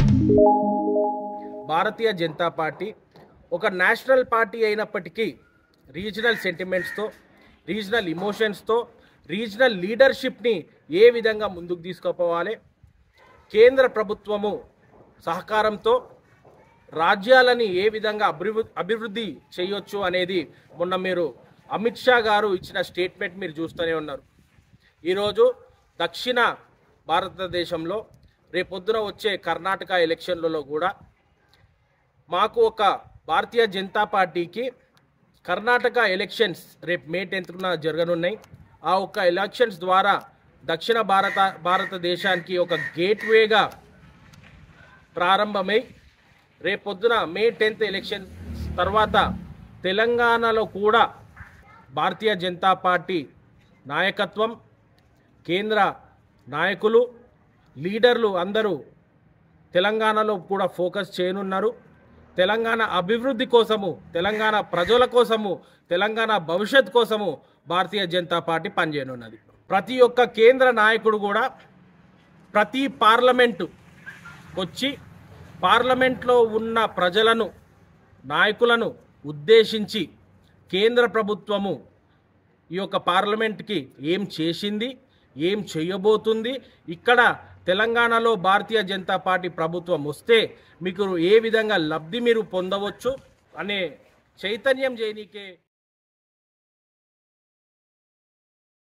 భారతీయ Janata party ఒక national party అయినప్పటికీ regional సెంటిమెంట్స్తో, రీజనల్ ఇమోషన్స్తో, రీజనల్ లీడర్షిప్ని ఏ విధంగా ముందుకు తీసుకుపోవాలి, కేంద్ర ప్రభుత్వము సహకారంతో రాజ్యాలని ఏ విధంగా అభివృద్ధి చేయొచ్చు అనేది మొన్న మీరు అమిత్ షా గారు ఇచ్చిన స్టేట్మెంట్ మీరు చూస్తూనే ఉన్నారు. ఈరోజు దక్షిణ భారతదేశంలో రేపొద్దున వచ్చే కర్ణాటక ఎలక్షన్లలో కూడా మాకు ఒక భారతీయ జనతా పార్టీకి కర్ణాటక ఎలక్షన్స్ రేపు May 10న జరగనున్నాయి. ఆ ఒక్క ఎలక్షన్స్ ద్వారా దక్షిణ భారతదేశానికి ఒక గేట్వేగా ప్రారంభమై రేపొద్దున May 10th ఎలక్షన్ తర్వాత తెలంగాణలో కూడా భారతీయ జనతా పార్టీ నాయకత్వం, కేంద్ర నాయకులు, లీడర్లు అందరూ తెలంగాణలో కూడా ఫోకస్ చేయనున్నారు. తెలంగాణ అభివృద్ధి కోసము, తెలంగాణ ప్రజల కోసము, తెలంగాణ భవిష్యత్ కోసము భారతీయ జనతా పార్టీ పనిచేయనున్నది. ప్రతి ఒక్క కేంద్ర నాయకుడు కూడా ప్రతి పార్లమెంటు వచ్చి పార్లమెంట్లో ఉన్న ప్రజలను, నాయకులను ఉద్దేశించి కేంద్ర ప్రభుత్వము ఈ యొక్క పార్లమెంట్కి ఏం చేసింది, ఏం చేయబోతుంది, ఇక్కడ తెలంగాణలో భారతీయ జనతా పార్టీ ప్రభుత్వం వస్తే మీకు ఏ విధంగా లబ్ధి మీరు పొందవచ్చు అనే చైతన్యం చేయనీకే